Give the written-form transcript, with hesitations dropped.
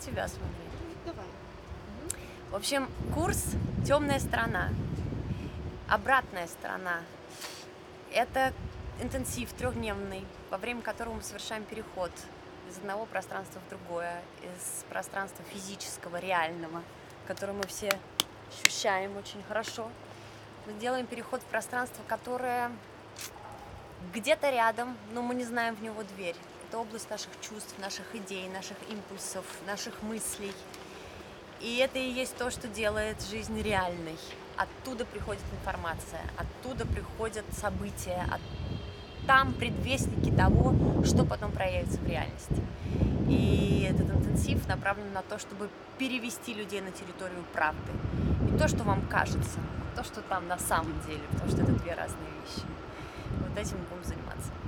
тебя смотреть. Давай. В общем, курс «Темная сторона». Обратная сторона. Это интенсив трехдневный, во время которого мы совершаем переход из одного пространства в другое, из пространства физического, реального, которое мы все ощущаем очень хорошо. Мы делаем переход в пространство, которое где-то рядом, но мы не знаем в него дверь. Это область наших чувств, наших идей, наших импульсов, наших мыслей. И это и есть то, что делает жизнь реальной. Оттуда приходит информация, оттуда приходят события, там предвестники того, что потом проявится в реальности. И этот интенсив направлен на то, чтобы перевести людей на территорию правды. Не то, что вам кажется, то, что там на самом деле, потому что это две разные вещи. Вот этим мы будем заниматься.